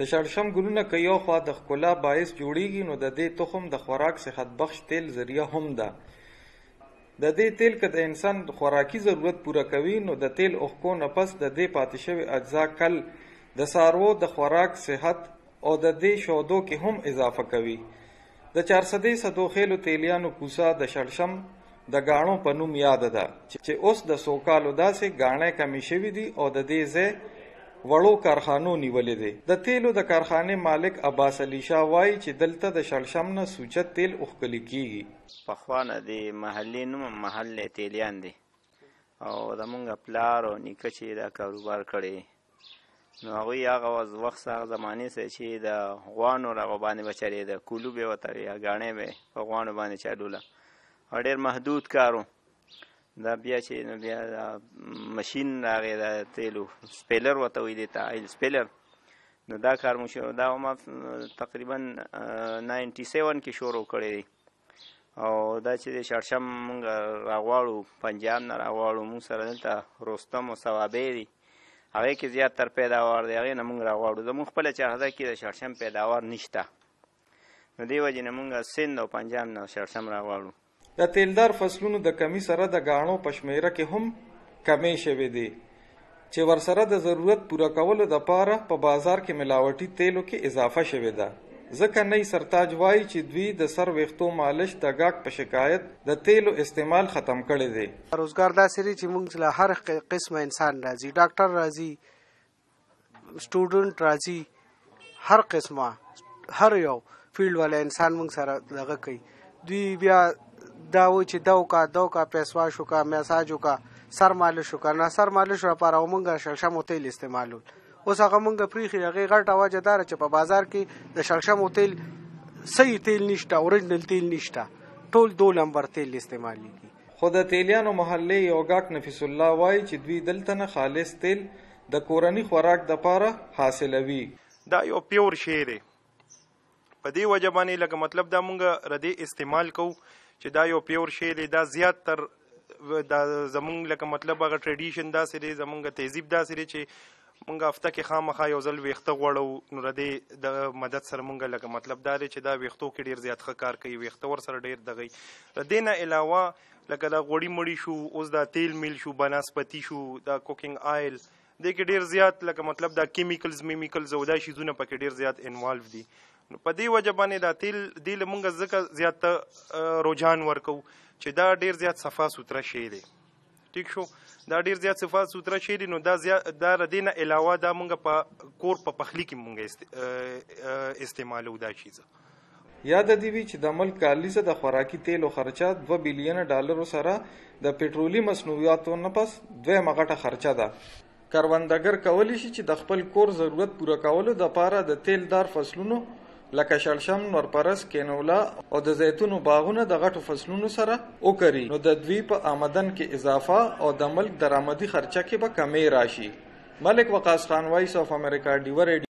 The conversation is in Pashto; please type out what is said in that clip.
د شړشم ګلونه که یو خوا د ښکلا باعث جوړیږي نو د دې تخم د خوراک صحت بخش تیل ذریعه هم ده. د دې تیل که د انسان خوراکي ضرورت پوره کوي نو د تیل اوښکو نه پس د دې پاتې شوي اجزا کل د څاروو د خوراک صحت او د دې شودو کې هم اضافه کوي. د 400 صدوخیلو تیلیانو کوسه د شړشم د ګاڼو په نوم یاد ده چې اوس د څو کالو داسې ګاڼې کمې شوي دي او د دې ځای وړو کارخانو نیولې دي. د تیلو د کارخانې مالک عباس علي شاه وایي چې دلته د شړشم نه سوچت تیل اوښکلی کیږي. پخوا نه د محلې نوم محل تیلیان دی او زمونږ پلار او نیکه چې دا کاروبار کړی نو هغوی هغه وخت هغه زمانې سره چې د غوانو رغو باندې به چلېده، کولو به یې وتړې یا ګاڼې به یې په غوانو باندې چلوله او ډېر محدود کار و. دا بیا چې نو بیا مشین راغی د تیلو سپیلر ورته ویل ته آیل سپیلر، نو دا کار مو شو. دا ما تقریبا 97 کې شروع کړی دی او دا چې د شړشم مونږ راغواړو پنجاب نه راغواړو، مونږ سره دلته رستم او ثوابې دي، هغې کې زیات تر پیداوار دی، هغې نه مونږ راغواړو. زمونږ خپله چارهده کې د شړشم پیداوار نشته، نو دې وجې نه مونږ سند او پنجاب نه شړشم راغواړو. د تیلدار فصلونو د کمی سره د ګاڼو په شمیره کې هم کمی شوې دي چې ورسره د ضرورت پوره کولو دپاره په بازار کې ملاوټي تیلو کې اضافه شوې ده. ځکه نی سرتاج وایي چې دوی د سر ویښتو مالش د ګاګ په شکایت د تیلو استعمال ختم کړی دی. روزګار داسې دی چې موږ له هر قسمه انسان راځي، ډاکټر راځي، سټوډنټ راځي، هر قسمه هر یو فیلډ والا انسان موږ سره دغه کوي. دوی بیا دا وایي چې دا وکړه پیسواش وکړه، میساج وکړه، سر مالش وکړه. نه سر مالش لپاره موږ شړشمو تیل استعمالول. اوس هغه موږ پرېښي، هغې غټه وجه دا ده چې په بازار کې د شړشمو تیل صحیح تیل نشته، اوریجنل تیل نشته، ټول 2 نمبر تیل استعمالیږي. خو د تیلیانو محلې یو ګاک نفیس الله وایي چې دوی دلته نه خالص تیل د کورني خوراک دپاره حاصلوي. دا یو پیور شی دی، په دې وجه باندې لکه مطلب دا مونږ ردې استعمال کوو چې دا یو پیور شی دی. دا زیات تر دا زمونږ لکه مطلب هغه ټریډیشن داسې دی، زمونږ تهذیب داسې دی چې مونږ هفته کې خامخا یو ځل ویښته غوړو، نو ردې د مدد سره مونږ لکه مطلب دا دی چې دا ویښتو کې ډېر زیات ښه کار کوي، ویښته ورسره ډېر دغی. ردې نه علاوه لکه دا غوړي مړي شو، اوس دا تیل میل شو، بنسپتي شو، دا کوکینګ آیل، دې کې ډېر زیات لکه مطلب دا کیمیکلز میمیکلز او دا شیزونه پکې ډېر زیات انوالو دي. نو په دې وجه باندې دا تیل دې له مونږ ځکه زیات رجحان ورکو چې دا ډېر زیات صفا سوتره شی دی. ټیک شو، دا ډېر زیات صفا سوتره شی دی. نو دا ردې نه علاوه دا مونږ په کور په پخلي کې مونږ استعمالو دا چیزه. یاد دې وي چې د ملک کالیزه د خوراکي تیلو خرچه $2 بلیون سره د پټرولي مصنوعاتو نه پس دویمه غټه خرچه ده. کروندګر کولی شي چې د خپل کور ضرورت پوره کولو دپاره د تیلدار فصلونو لکه شړشم، نورپرس، کینولا او د زیتونو باغونه د غټو فصلونو سره وکري، نو د دوی په آمدن کې اضافه او د ملک درآمدي خرچه کې به کمی راشي. ملک وقاص خان، وایس آف امریکا، ډیور.